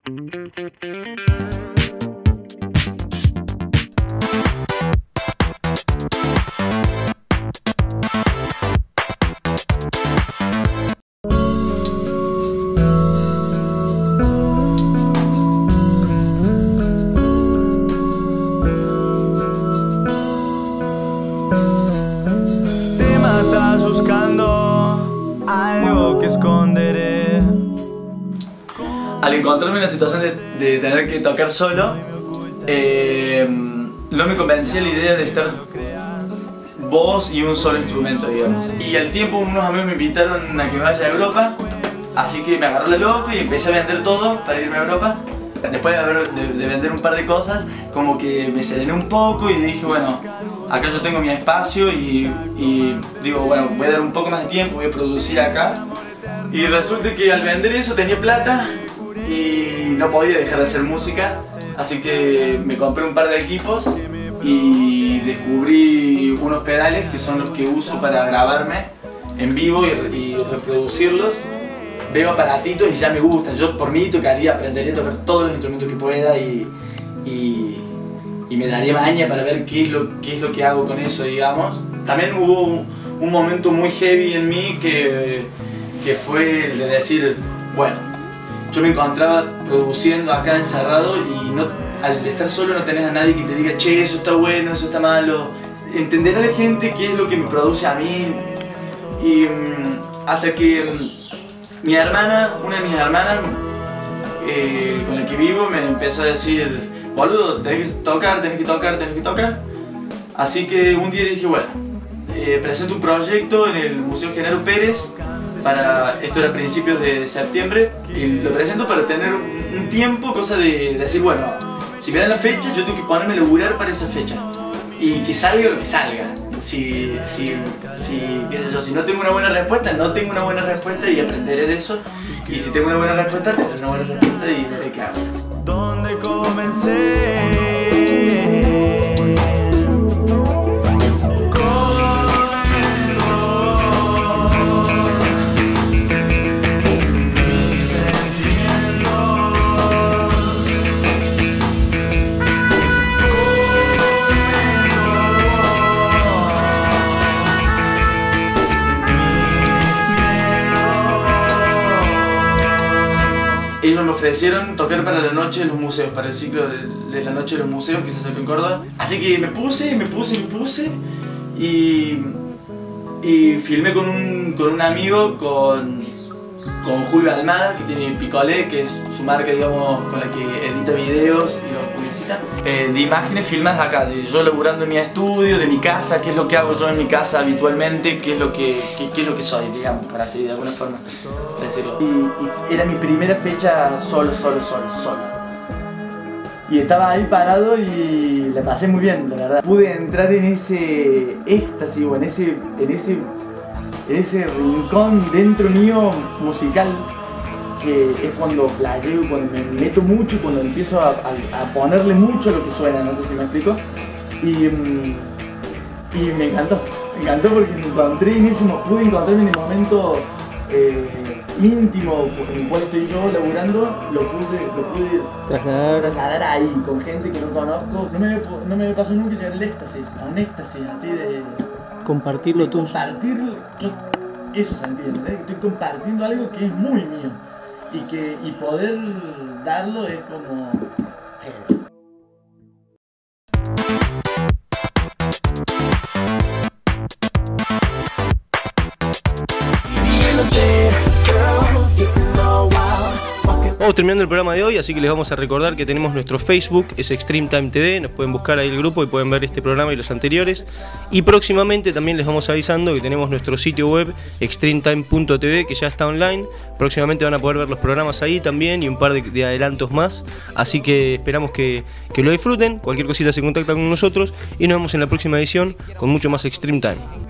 Te matas buscando algo que esconderé. Al encontrarme en la situación de tener que tocar solo, no me convencía la idea de estar voz y un solo instrumento, digamos. Y al tiempo unos amigos me invitaron a que vaya a Europa, así que me agarró la loca y empecé a vender todo para irme a Europa. Después de vender un par de cosas, como que me serené un poco y dije, bueno, acá yo tengo mi espacio y digo, bueno, voy a dar un poco más de tiempo, voy a producir acá. Y resulta que al vender eso tenía plata y no podía dejar de hacer música, así que me compré un par de equipos y descubrí unos pedales que son los que uso para grabarme en vivo y reproducirlos. Veo aparatitos y ya me gustan. Yo por mí aprendería a tocar todos los instrumentos que pueda y me daría maña para ver qué es lo que hago con eso, digamos. También hubo un momento muy heavy en mí que fue el de decir, bueno, yo me encontraba produciendo acá encerrado y al estar solo no tenés a nadie que te diga, che, eso está bueno, eso está malo. Entender a la gente qué es lo que me produce a mí. Y hasta que mi hermana, una de mis hermanas con la que vivo, me empezó a decir, boludo, tenés que tocar, tenés que tocar, tenés que tocar. Así que un día dije, bueno, presento un proyecto en el Museo Genaro Pérez, esto era a principios de septiembre, y lo presento para tener un tiempo, cosa de decir, bueno, si me dan la fecha, yo tengo que ponerme a laburar para esa fecha. Y que salga lo que salga. Qué sé yo, si no tengo una buena respuesta, no tengo una buena respuesta y aprenderé de eso. Y si tengo una buena respuesta, tendré una buena respuesta y veré qué hago. ¿Dónde comencé? Ellos me ofrecieron tocar para la noche de los museos, para el ciclo de la noche de los museos que se sacó en Córdoba. Así que me puse y filmé con un amigo, con Julio Almada, que tiene Picolé, que es su marca, digamos, con la que edita videos y los publicita. De imágenes filmadas acá, de yo laburando en mi estudio, de mi casa, qué es lo que hago yo en mi casa habitualmente, qué es lo que soy, digamos, para así de alguna forma decirlo. Y era mi primera fecha solo. Y estaba ahí parado y la pasé muy bien, la verdad. Pude entrar en ese éxtasis o en ese rincón dentro mío musical, que es cuando flasheo, cuando me meto mucho, cuando empiezo a ponerle mucho a lo que suena, no sé si me explico. Y me encantó porque pude encontrarme en el momento íntimo en el cual estoy yo laburando, lo pude trasladar ahí, con gente que no conozco. No me pasó nunca llegar al éxtasis, a un éxtasis así de... Compartirlo tú. Eso se entiende, estoy compartiendo algo que es muy mío y poder darlo es como... Vamos terminando el programa de hoy, así que les vamos a recordar que tenemos nuestro Facebook, es Extreme Time TV, nos pueden buscar ahí el grupo y pueden ver este programa y los anteriores. Y próximamente también les vamos avisando que tenemos nuestro sitio web, extremetime.tv, que ya está online. Próximamente van a poder ver los programas ahí también y un par de adelantos más. Así que esperamos que lo disfruten, cualquier cosita se contacta con nosotros y nos vemos en la próxima edición con mucho más Extreme Time.